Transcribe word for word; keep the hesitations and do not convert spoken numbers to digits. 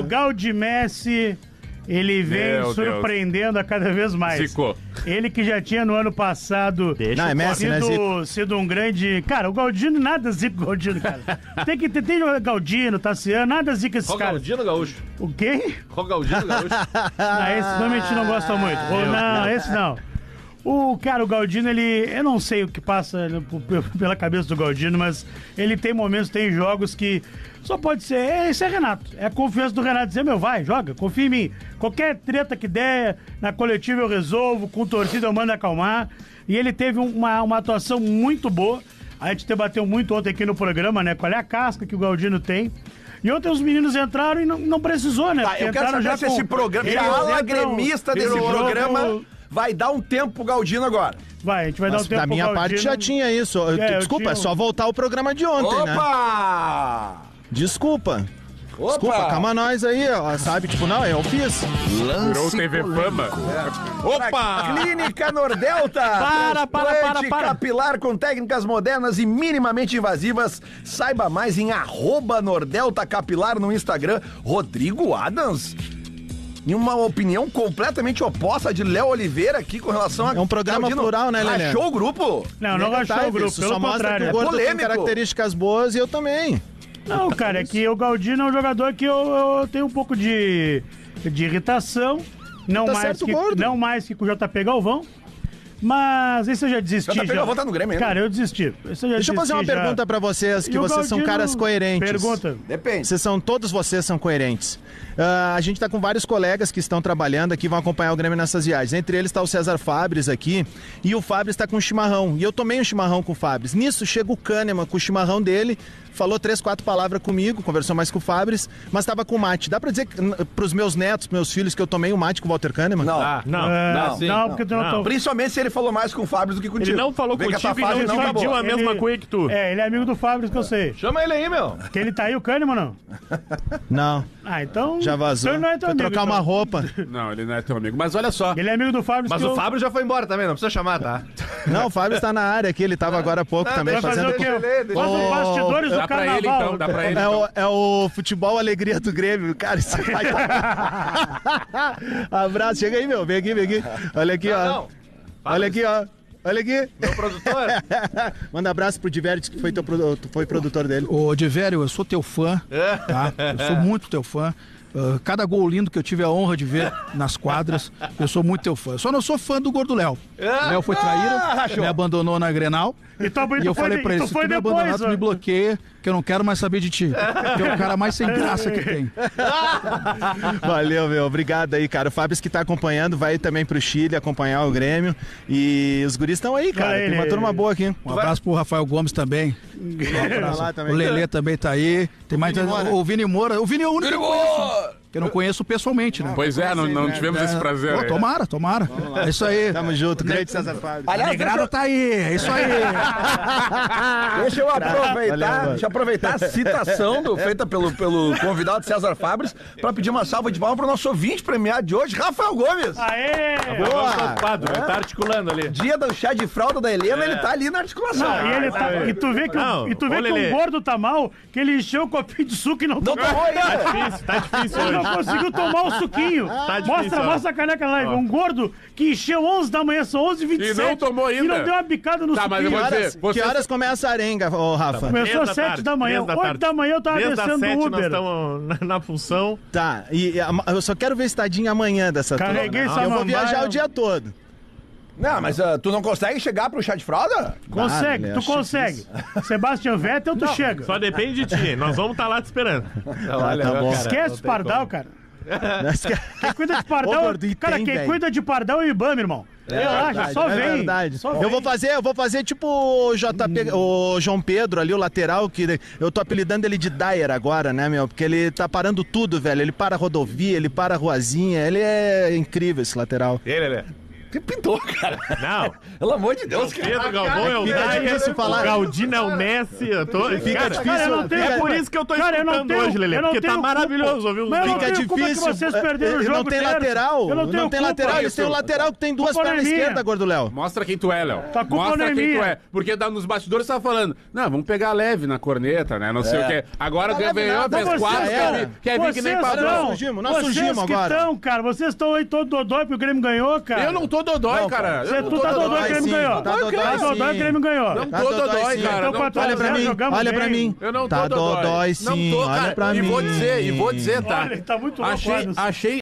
Galdimessi, ele vem Meu surpreendendo Deus. a cada vez mais. Ficou. Ele que já tinha no ano passado Deixa não, é Messi, sido, né, Zico? sido um grande... Cara, o Galdino, nada zica o Galdino, cara. tem que ter tem Galdino, Tassiano, nada zica esses caras. Galdino Gaúcho. O quê? Galdino Gaúcho. Não, esse nome a gente não gosta muito. Ou, não, esse não. O cara, o Galdino, ele... Eu não sei o que passa pela cabeça do Galdino, mas ele tem momentos, tem jogos que só pode ser... É, esse é Renato. É a confiança do Renato. Dizer, meu, vai, joga, confia em mim. Qualquer treta que der, na coletiva eu resolvo, com torcida eu mando acalmar. E ele teve uma, uma atuação muito boa. A gente debateu muito ontem aqui no programa, né? Qual é a casca que o Galdino tem. E ontem os meninos entraram e não, não precisou, né? Tá, eu quero saber já se com... esse programa... Se a ala gremista desse programa... Jogo... Vai dar um tempo pro Galdino agora. Vai, a gente vai Mas dar um tempo pro Galdino. Da minha parte já tinha isso. É, Desculpa, tinha... é só voltar o programa de ontem, Opa! né? Opa! Desculpa. Opa! Desculpa, calma nós aí, ó, sabe? Tipo, não, eu fiz. Virou T V Fama. É. Opa! Clínica Nordelta. Para, para, para, para. Capilar com técnicas modernas e minimamente invasivas. Saiba mais em arroba Nordelta Capilar no Instagram. Rodrigo Adams. E uma opinião completamente oposta de Léo Oliveira aqui com relação a... É um programa Galdino. plural, né, Lelê? Rachou o grupo? Não, não rachou o grupo, pelo só mostra que o Gordo tem características boas e eu também. Não, cara, é que o Galdino é um jogador que eu, eu tenho um pouco de, de irritação. Não, tá mais certo, que, Gordo. não mais que com o J P Galvão. Mas esse eu já desisti. J P Galvão tá no Grêmio ainda. Cara, eu desisti. Esse eu já Deixa eu fazer uma já. pergunta pra vocês, que E o vocês são Galdino- caras coerentes. Pergunta. Depende. Vocês são, todos vocês são coerentes. Ah, a gente tá com vários colegas que estão trabalhando aqui, vão acompanhar o Grêmio nessas viagens. Entre eles tá o César Fabres aqui, e o Fabres tá com um chimarrão. E eu tomei um chimarrão com o Fabres. Nisso chega o Kahneman com o chimarrão dele, falou três, quatro palavras comigo, conversou mais com o Fabres, mas tava com mate. Dá pra dizer que, n- pros meus netos, pros meus filhos, que eu tomei um mate com o Walter Kahneman? Não. Ah, não. É, não, não, sim, porque tu não, não. tô... Principalmente se ele falou mais com o Fábio do que contigo. Ele não falou Vem que contigo essa e fase não não dividiu acabou. a mesma Ele- coisa que tu. É, ele é amigo do Fabris, que eu sei. Chama ele aí, meu. Que ele tá aí, o Kahneman, não? Não, Ah, então... já vazou. Então ele não é teu Foi amigo, trocar então. uma roupa. Não, ele não é teu amigo. Mas olha só. Ele é amigo do Fabris. Mas que o eu... Fábio já foi embora também, não precisa chamar, tá? Não, o Fábio está na área aqui, ele tava agora há pouco Não, também Vai fazer fazendo... o quê? Deixa ele, deixa Faz ele. os bastidores Dá do pra carnaval. ele então, dá pra ele É então. o, é o futebol alegria do Grêmio, cara. Isso vai... Abraço, chega aí, meu. Vem aqui, vem aqui. Olha aqui, ó. Não. Olha aqui, ó. Olha aqui. Meu produtor. Manda abraço pro Divertes, que foi, teu, produ- tu foi produtor dele. Ô, Divério, eu sou teu fã, tá? Eu sou muito teu fã. Uh, cada gol lindo que eu tive a honra de ver nas quadras, eu sou muito teu fã. Eu só não sou fã do Gordo Léo. O Léo foi traíra, me abandonou na Grenal. E, tu, E eu falei pra ele, se tu me abandonar, tu me bloqueia, que eu não quero mais saber de ti. Que é o cara mais sem graça que tem. Valeu, meu. Obrigado aí, cara. O Fábio que tá acompanhando, vai também pro Chile acompanhar o Grêmio. E os guris estão aí, cara. Olha Tem uma ele. turma boa aqui. Um abraço pro Rafael Gomes também. Um abraço. lá também. O Lelê também tá aí. Tem mais Vini Moura. o Vini Moura. O Vini é o único que eu conheço. Que eu não conheço pessoalmente, né? Pois é, não, não tivemos esse prazer. Pô, aí. tomara, tomara. É isso aí. Tamo junto. Grande César Fábio. Aliás, Negrado deixa, tá aí, é isso aí. deixa eu aproveitar, Valeu, deixa eu aproveitar a citação do, feita pelo, pelo convidado César Fabres pra pedir uma salva de palmas pro nosso ouvinte premiado de hoje, Rafael Gomes. Aê! Boa! Ocupado, ele tá articulando ali. Dia do chá de fralda da Helena, ele tá ali na articulação. Não, e, ele tá, e tu vê que, Não, o, e tu ô, vê que Lelê. o gordo tá mal, que ele encheu o copinho de suco e não Não tomou. tomou ainda. Difícil, tá difícil Ele não hoje. conseguiu tomar o suquinho. Tá difícil, mostra, ó. mostra a caneca lá. Um gordo que encheu onze da manhã, são onze e vinte e sete. E não tomou ainda. E não deu uma bicada no Tá, mas eu suquinho. vou Que dizer, horas, vocês- que horas começa a arenga, ô Rafa? Começou Três às da sete tarde, da manhã. três da oito tarde. da manhã eu tava Desde as descendo sete do nós Uber. estamos na, na função. Tá, e a- eu só quero ver esse tadinho amanhã dessa turma. Carreguei Eu vou Samambaia. viajar o dia todo. Não, mas ah, tu não consegue chegar pro chá de fralda? Consegue, Ah, tu acho consegue. Sebastian Vettel, tu chega. Só depende de ti. Nós vamos estar lá te esperando. Ah, tá bom. Esquece os pardal, cara. Quem cuida de Ô, pardal, gordo, e cara, tem, quem velho. cuida de pardal é o Ibama, irmão. Relaxa, verdade, só é vem. verdade. Só Eu vem. vou fazer, eu vou fazer tipo o J P, o João Pedro ali, o lateral, que eu tô apelidando ele de Dyer agora, né, meu? Porque ele tá parando tudo, velho. Ele para a rodovia, ele para a ruazinha, ele é incrível esse lateral. Ele, ele. Que pintou, cara. Não. Pelo amor de Deus, cara. Pedro Galvão é o Fica Dyer, difícil falar. o Galdino é o Messi. Eu tô... Fica cara, difícil. Cara, eu não tenho- é por isso que eu tô Cara, eu não escutando tenho- hoje, Lelê. eu não Porque tá tenho maravilhoso culpa. ouvir os Mas eu não Fica tenho culpa que difícil. vocês é, perderam o é, jogo Não tem terço. lateral. Eu não tenho tem culpa lateral. Eles disso. têm um lateral que tem duas Culpa não é pernas minha. esquerdas, Gorduléu. Mostra quem tu é, Léo. Tá culpa Mostra não é quem tu minha. é. Porque da- nos bastidores você tava falando, não, vamos pegar leve na corneta, né? Não sei É. o quê. Agora Tá o leve ganhou, nada, fez vocês quatro, estão- quer vir- quer vir que nem vocês padrão. Nós estão- surgimos, nós vocês surgimos que agora. estão, cara, vocês estão aí todo dodói porque o Grêmio ganhou, cara. Eu não tô dodói, Não, cara. Você, Eu não tu tô tá dodói, o dodói, Grêmio sim. ganhou. Tá dodói, Tá dodói, o sim. Grêmio ganhou. Não Tá tô dodói, dodói, sim. cara. Então, Não quatro tô- a Olha pra zero, mim, jogamos olha bem. pra mim. Eu não tô Tá dodói. dodói, sim. Não tô, Olha cara. pra E mim. vou dizer, e vou dizer, tá? Olha, ele tá muito louco, achei, Adams. achei,